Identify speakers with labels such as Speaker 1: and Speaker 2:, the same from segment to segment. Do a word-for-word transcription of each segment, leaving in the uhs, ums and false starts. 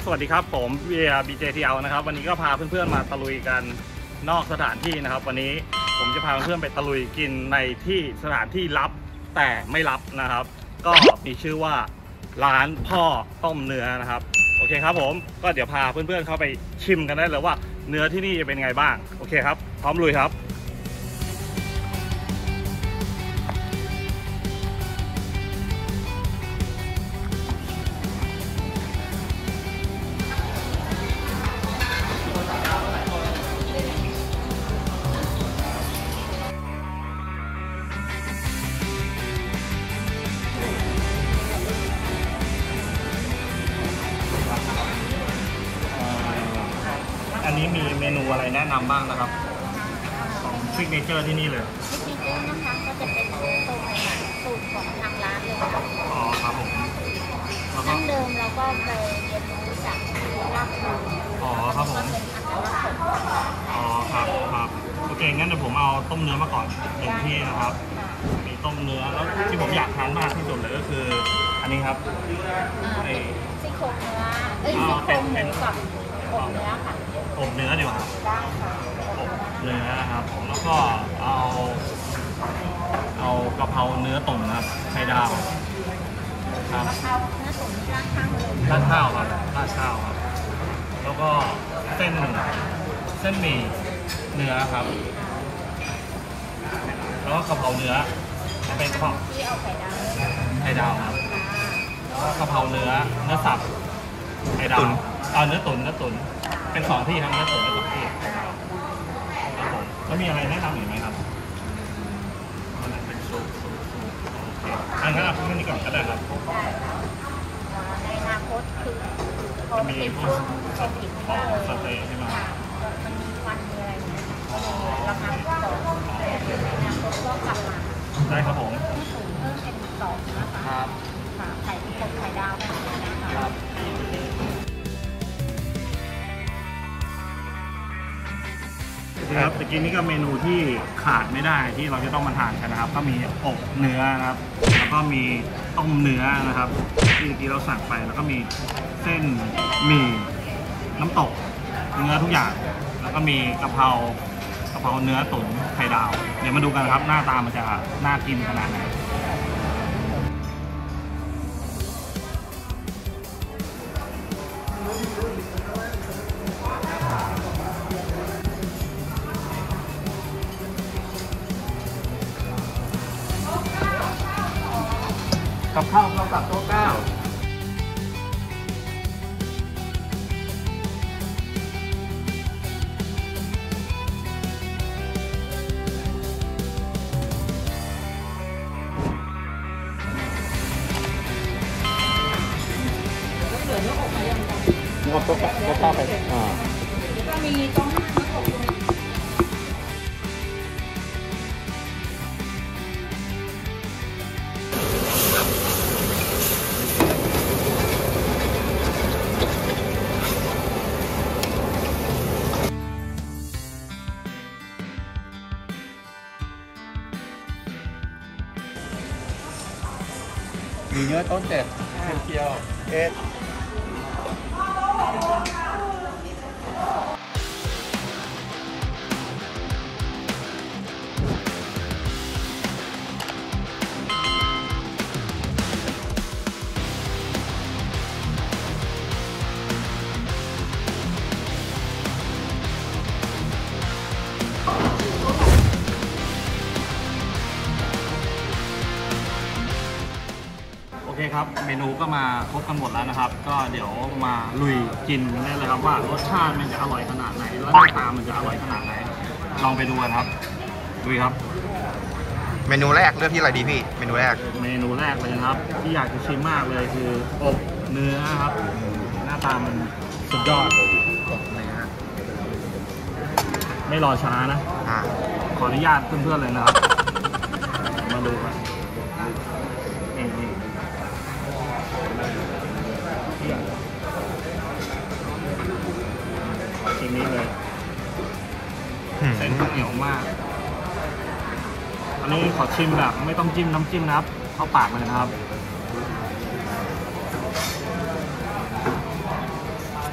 Speaker 1: สวัสดีครับผมเบียร์ บี เจ ที แอล นะครับวันนี้ก็พาเพื่อนๆมาตะลุยกันนอกสถานที่นะครับวันนี้ผมจะพาเพื่อนๆไปตะลุยกินในที่สถานที่ลับแต่ไม่ลับนะครับก็มีชื่อว่าร้านพ่อต้มเนื้อนะครับโอเคครับผมก็เดี๋ยวพาเพื่อนๆเข้าไปชิมกันได้เลยว่าเนื้อที่นี่จะเป็นไงบ้างโอเคครับพร้อมลุยครับอันนี้มีเมนูอะไรแนะนำบ้างนะครับของซิกเนเจอร์ที่นี่เลย
Speaker 2: ซิกเนเจอร์นะคะก็จะเป็นตัวใหม่สูตรของทางร้านเลย
Speaker 1: อ๋อครับผม
Speaker 2: ดั้งเดิมเราก็ไปเรียนรู้จากรากสูตร
Speaker 1: อ๋อครับผมอ๋อครับครับโอเคงั้นเดี๋ยวผมเอาต้มเนื้อมาก่อนหนึ่งที่นะครับมีต้มเนื้อแล้วที่ผมอยากทานมากที่สุดเลยก็คืออันนี้ครับ
Speaker 2: ไอ้ซี่โครงเนื้อเอ้ยซี่โครงหมูกับอบเนื้อค่ะ
Speaker 1: อบเนื้อดีกว่า
Speaker 2: ได้ค่ะ
Speaker 1: อบเนื้อครับผมแล้วก็เอาเอากะเพราเนื้อตุ๋นครับไข่ดาวครับ
Speaker 2: กะเพราเนื้อตุ๋นราดข้าวเลย
Speaker 1: ราดข้าวครับราดข้าวครับแล้วก็เส้นเส้นหมี่เนื้อครับแล้วก็กะเพราเนื้อเป็นข้าว
Speaker 2: ที่เอาไข่ดาว
Speaker 1: ไข่ดาวครับแล้วก็กะเพราเนื้อเนื้อสับไข่ดาวเอาเนื้อตุ๋นเนื้อตุ๋นเป็นสองที่ครับเนื้อตุ๋นเป็นสองที่ครับผมแล้วมีอะไรแนะนำอีกไหมครับมันเป็นซุปซุปซุปโอเคอันนั้นเอาแค่นี้ก่อนก็ได้ครับ
Speaker 2: ในอนาคตคือ
Speaker 1: จะมีพวกสเต็กสเต็กใช่ไหม
Speaker 2: มันมีควันอะไรเราทำต่อในอนาคตก็กลับมา
Speaker 1: ได้ครับผม
Speaker 2: เพิ่มเป็นสองนะคะ
Speaker 1: ครับ
Speaker 2: ไข่ที่เป็นไข่ดาวนะครับ
Speaker 1: ครับตะกี้นี้ก็เมนูที่ขาดไม่ได้ที่เราจะต้องมาทานกันนะครับก็มีอบเนื้อนะครับแล้วก็มีต้มเนื้อนะครับที่ตะกี้เราสั่งไปแล้วก็มีเส้นหมี่น้ำตกเนื้อทุกอย่างแล้วก็มีกะเพรากะเพราเนื้อตุ๋นไข่ดาวเดี๋ยวมาดูกันครับหน้าตามันจะน่ากินขนาดไหนกับข้าวเราตัดโต๊ะเก้างบโต๊ะโต๊ะเก้าไปอ่าก็มีโต๊ะห้าโต๊ะหกมีเนื้อต้นเจ็ดเคียวเอ็ดโอเคครับเมนูก็มาครบกันหมดแล้วนะครับก็เดี๋ยวมาลุยกินกันได้เลยครับว่ารสชาติมันจะอร่อยขนาดไหนแล้วหน้าตามันจะอร่อยขนาดไหนลองไปดูกันครับลุยครับ
Speaker 3: เมนูแรกเลือกที่อะไรดีพี่เมนูแรก
Speaker 1: เมนูแรกเลยนะครับที่อยากจะชิมมากเลยคืออบเนื้อครับหน้าตามันสุดยอดไม่รอช้านะขออนุญาตเพื่อนๆเลยนะครับมาดูกันทีนี้เลยเส้นเหนียวมากอันนี้ขอชิมแบบไม่ต้องจิ้มน้ำจิ้มนะครับเข้าปากเลยนะครับ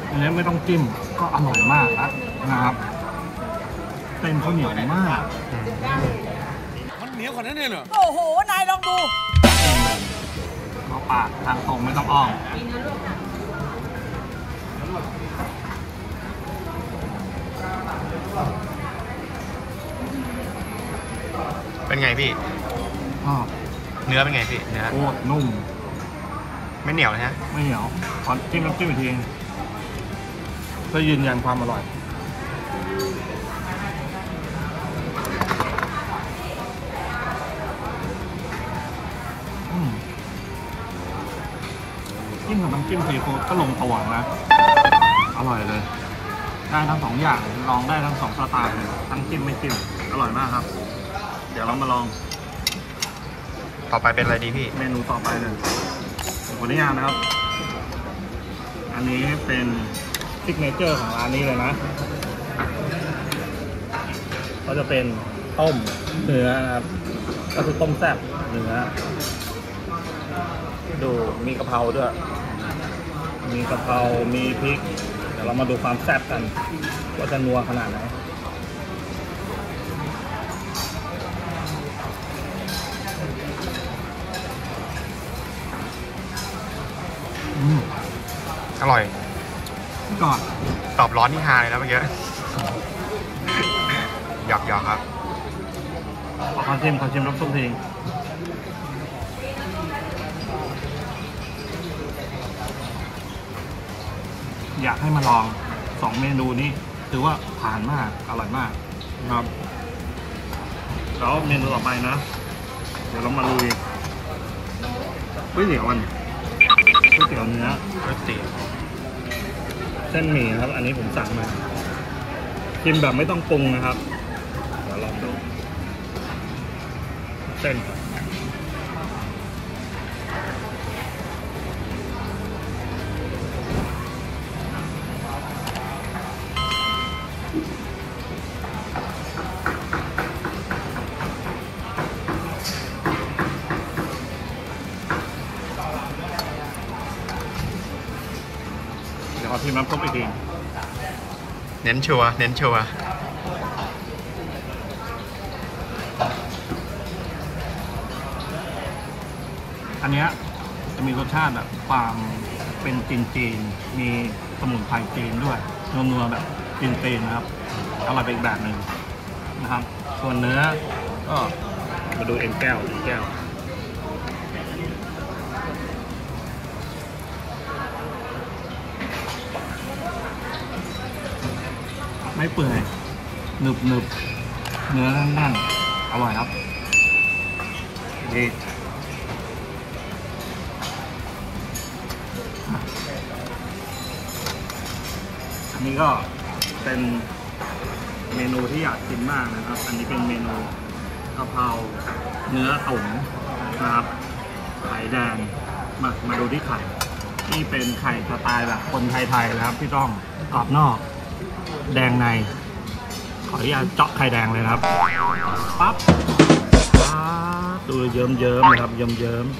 Speaker 1: อันนี้ไม่ต้องจิ้มก็อร่อยมากนะนะครับเส้นเขาเหนียวมาก
Speaker 4: มันเหนียวขนาดนั้นเหรอ
Speaker 5: โอ้โห นายลองดู
Speaker 1: เข้าปากทางตรงไม่ต้องอ้อม
Speaker 3: เป็นไงพี่
Speaker 1: อ้อ
Speaker 3: เนื้อเป็นไงพี่ เนื้อ
Speaker 1: โคตรนุ่ม
Speaker 3: ไม่เหนียวนะฮะ
Speaker 1: ไม่เหนียวขอจิ้มน้ำจิ้มอีกทีเพื่อยืนยันความอร่อยอืมจิ้มกับน้ำจิ้มซีฟู้ดก็ลงตัวนะ อร่อยเลย ได้ทั้งสองอย่างลองได้ทั้งสองสไตล์เลยทั้งจิ้มไม่จิ้มอร่อยมากครับ เดี๋ยวเรามาลอง
Speaker 3: ต่อไปเป็นอะไรดีพี่
Speaker 1: เมนูต่อไปเลยขออนุญาตนะครับ อันนี้เป็นซิกเนเจอร์ของร้านนี้เลยนะก็จะเป็นต้มเนื้อนะครับก็คือต้มแซ่บเนื้อดูมีกะเพราด้วยมีกะเพรามีพริกเดี๋ยวเรามาดูความแซ่บกันว่าจะนัวขนาดไหนอืม
Speaker 3: อร่อย
Speaker 1: ก่อน
Speaker 3: ตอบร้อนที่ฮาเลยนะเมื่อกี้ หยอกหยอกครับ
Speaker 1: ขอชิมขอชิมน้ำส้มทีอยากให้มาลองสองเมนูนี้ถือว่าผ่านมากอร่อยมากนะครับแล้วเมนูต่อไปนะ เดี๋ยวเรามาลุยก๋วยเตี๋ยวกันก๋วยเตี๋ยวเนื้อ
Speaker 3: ก๋วยเตี๋ยว
Speaker 1: เส้นหมี่ครับ อันนี้ผมสั่งมาชิมแบบไม่ต้องปรุงนะครับเดี๋ยวลองดูเส้นครับเดี๋ยวขอชิมน้ำซุปอีกที
Speaker 3: เน้นชัวร์เน้นชัวร์
Speaker 1: อันเนี้ยจะมีรสชาติแบบความเป็นจีนจีนๆมีสมุนไพรจีนด้วยนัวๆแบบจีนจีนๆนะครับอร่อยเป็นอีกแบบหนึ่งนะครับ ส่วนเนื้อก็มาดูเอ็นแก้วเอ็นแก้วไม่เปื่อยหนึบหนึบเนื้อแน่นๆอร่อยครับดีอันนี้ก็เป็นเมนูที่อยากกินมากนะครับ อันนี้เป็นเมนูกะเพราเนื้อตุ๋นนะครับไข่แดงมามาดูที่ไข่นี่เป็นไข่สไตล์แบบคนไทยๆนะครับพี่ต้องกรอบนอกแดงในขออนุญาตเจาะไข่แดงเลยนะครับปั๊บปั๊บดูเยิ้มเยิ้มนะครับเยิ้มเยิ้ม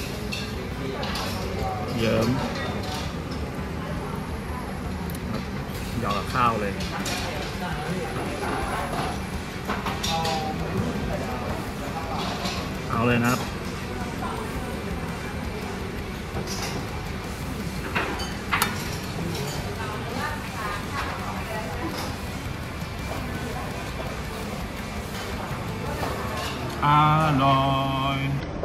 Speaker 1: เยิ้มหยอกกับข้าวเลยเอาเลยนะครับอร่อย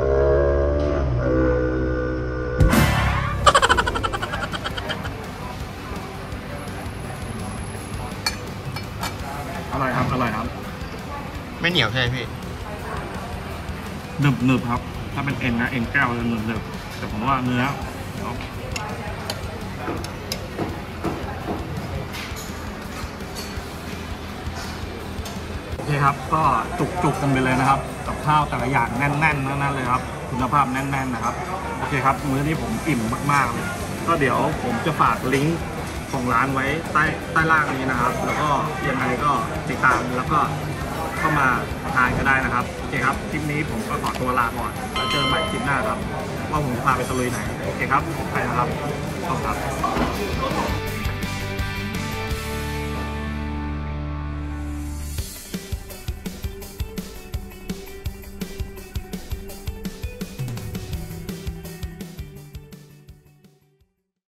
Speaker 1: อร่อยครับอร่อยครับ
Speaker 3: ไม่เหนียวใช่ไหมพี่
Speaker 1: หนึบหนึบครับถ้าเป็นเอ็นนะเอ็นแก้วจะหนึบหนึบแต่ผมว่าเนื้อเนาะโอเคครับก็จุกๆกันไปเลยนะครับกับข้าวแต่ละอย่างแน่นๆนั่นเลยครับคุณภาพแน่นๆนะครับโอเคครับมื้อนี้ผมอิ่มมากๆเลยก็เดี๋ยวผมจะฝากลิงก์ของร้านไว้ใต้ใต้ล่างนี้นะครับ แล้วก็ยังไงก็ติดตามแล้วก็เข้ามาทานก็ได้นะครับโอเคครับคลิปนี้ผมก็ขอตัวลาก่อนแล้วเจอใหม่คลิปหน้าครับว่าผมจะพาไปตะลุยไหนโอเคครับไปนะครับขอบคุณครับ